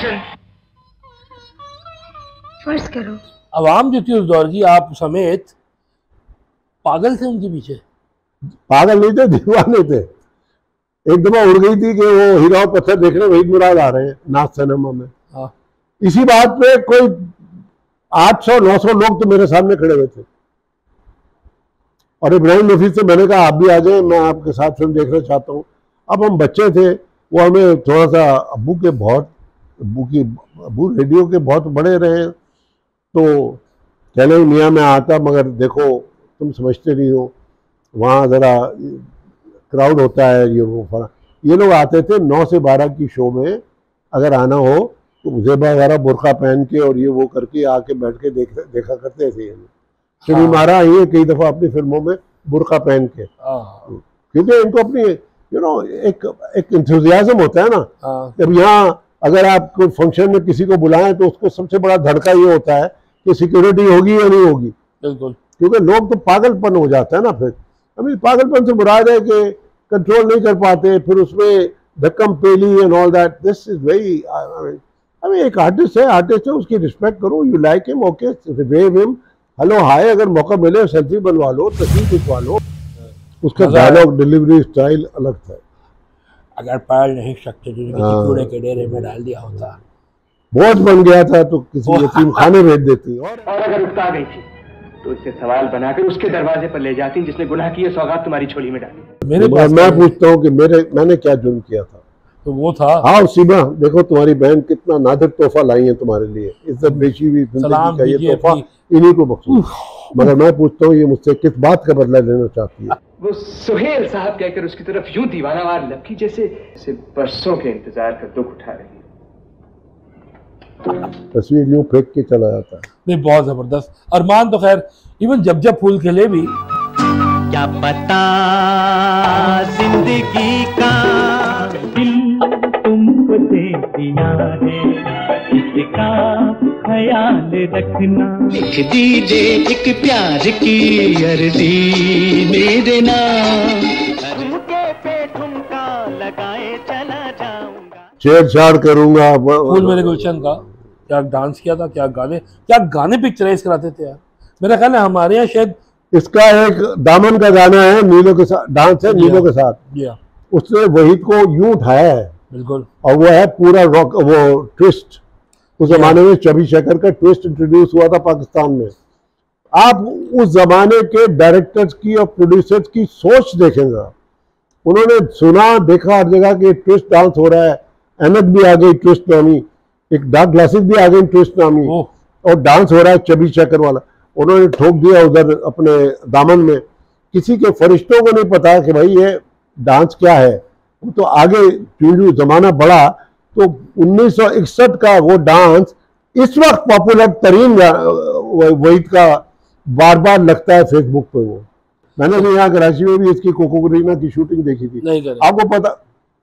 Action. फर्ज करो आवाम जो थी उस दौर की, आप समेत, पागल थे उनके पीछे। पागल नहीं थे, दीवाने थे। एक दफा उड़ गई थी कि वो हीरा और पत्थर देखने वहीद मुराद आ रहे हैं नाज सिनेमा में। हाँ। इसी बात पे कोई 800-900 लोग तो मेरे सामने खड़े हुए थे, और इब्राहिम नफीस से मैंने कहा आप भी आ जाए, मैं आपके साथ फिल्म देखना चाहता हूँ। अब हम बच्चे थे, वो हमें थोड़ा सा अब्बू रेडियो के बहुत बड़े रहे, तो कहने मियाँ मैं आता, मगर देखो तुम समझते नहीं हो, वहाँ ज़रा क्राउड होता है, ये वो फला। ये लोग आते थे 9 से 12 की शो में, अगर आना हो तो ज़ेबा वगैरह बुर्का पहन के और ये वो करके आके बैठ के देखा करते थे। श्री मारा ये कई दफ़ा अपनी फिल्मों में बुर्का पहन के, क्योंकि इनको अपनी एक इंथुजियाज्म होता है ना। जब यहाँ अगर आप कोई फंक्शन में किसी को बुलाएं तो उसको सबसे बड़ा धड़का ये होता है कि सिक्योरिटी होगी या नहीं होगी। बिल्कुल, क्योंकि लोग तो पागलपन हो जाता है ना। फिर अभी पागलपन से मुराद है कि कंट्रोल नहीं कर पाते, फिर उसमें धक्कम पेली and all that. This is very, एक आर्टिस्ट है, उसकी रिस्पेक्ट करो। You like him, okay, wave him, hello hi, अगर मौका मिले सेल्फी बनवा लो, तस्वीर खिंचवा लो। उसका डायलॉग डिलीवरी स्टाइल अलग था। अगर पाल नहीं सकते तो किसी कूड़े के डेरे में डाल दिया होता, बोझ बन गया था तो किसी यतीम खाने भेज देती। और अगर उकता गई थी तो इसे सवाल बनाकर उसके दरवाजे पर ले जाती जिसने गुनाह की सौगात तुम्हारी झोली में डाली। मैं पूछता हूँ कि मैंने क्या जुर्म किया था? तो वो था, हाँ सीमा, देखो तुम्हारी बहन कितना नादिर तोहफा लाई है तुम्हारे लिए, इज्जत बेची हुई जिंदगी का ये तोहफा इन्हीं को बख्शो। मगर मैं पूछता हूँ ये मुझसे किस बात का बदला लेना चाहती है? वो सुहेल साहब कहकर उसकी तरफ यूं दीवानावार लपकी जैसे बरसों के इंतजार का दुख उठा रही। तस्वीर यूं फेंक के चला जाता है। नहीं, बहुत जबरदस्त। अरमान तो खैर इवन जब फूल खिले भी, क्या पता जिंदगी का दिल तुमको दे दिया है, इसका ख्याल रखना। लिख दीजिए एक प्यार की अर्जी मेरे नाम, झुमके पे झुमका लगाए चला जाऊंगा, छेड़छाड़ करूंगा। फूल मेरे गुलशन का क्या डांस किया था, क्या गाने पिक्चराइज कराते थे यार। मेरा ख्याल है हमारे यहाँ शायद इसका एक दामन का गाना है, नीलों के साथ डांस है, नीलों के साथ। उसने वहीद को यूं उठाया है, बिल्कुल, और वो है पूरा रॉक, वो ट्विस्ट। उस जमाने में चबी शेखर का ट्विस्ट इंट्रोड्यूस हुआ था पाकिस्तान में। आप उस जमाने के डायरेक्टर्स की और प्रोड्यूसर्स की सोच देखेंगे। उन्होंने सुना देखा हर जगह कि ट्विस्ट डांस हो रहा है, एनक भी आ गई ट्विस्ट नामी, एक डार्क ग्लासेस भी आ गई ट्विस्ट नामी, और डांस हो रहा है चबी शेखर वाला। उन्होंने ठोक दिया उधर अपने दामन में। किसी के फरिश्तों को नहीं पता कि भाई ये डांस क्या है। वो तो आगे जो जमाना बढ़ा तो 1961 का वो डांस इस वक्त पॉपुलर तरीन वहीद का बार बार लगता है फेसबुक पे। वो मैंने तो यहाँ कराची में भी इसकी कोको करीना की शूटिंग देखी थी। आपको पता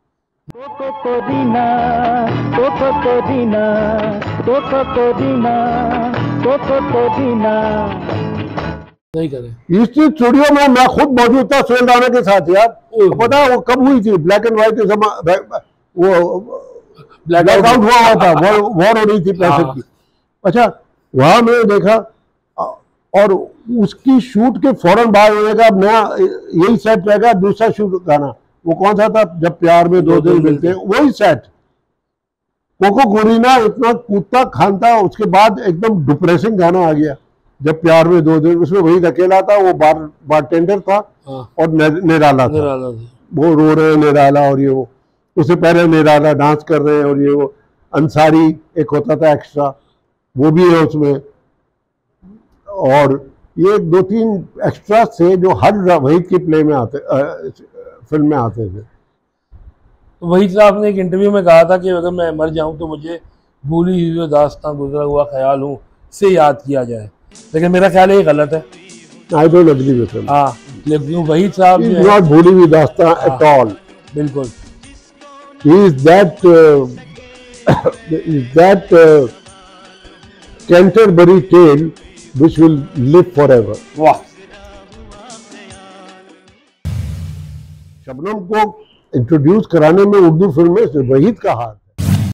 नहीं करे। इस स्टूडियो में मैं खुद मौजूद था सुहेल राणा के साथ यार। पता है वो कब हुई थी? ब्लैक एंड व्हाइट, वो ब्लैकआउट हुआ था, वॉर हो रही थी पैसे की। अच्छा, वहां मैंने देखा, और उसकी शूट के फौरन बाद होने का नया यही सेट रहेगा, दूसरा शूट गाना वो कौन सा था? जब प्यार में दो दिल मिलते हैं, वही सेट। कोको करीना इतना कूदता खानता, उसके बाद एकदम डिप्रेसिंग गाना आ गया जब प्यार में दो दिल। उसमें वही अकेला था, वो बारटेंडर था और निराला था। वो रो रहे हैं निराला, और ये वो उससे पहले निराला डांस कर रहे हैं, और ये वो अंसारी एक होता था एक्स्ट्रा, वो भी है उसमें। और ये 2-3 एक्स्ट्रा थे जो हर वहीद की प्ले में आते, फिल्म में आते थे। वहीद साहब ने एक इंटरव्यू में कहा था कि अगर मैं मर जाऊं तो मुझे भूली हुई दास्तां गुजरा हुआ ख्याल हूँ से याद किया जाए, लेकिन मेरा ख्याल ये गलत है। I don't agree with him. हाँ, लेकिन वहीद साहब नॉट भूली हुई दास्तां एट ऑल। बिल्कुल, he is that Canterbury tale which will live forever. वाह। शबनम को इंट्रोड्यूस कराने में उर्दू फिल्म में वहीद का हाथ।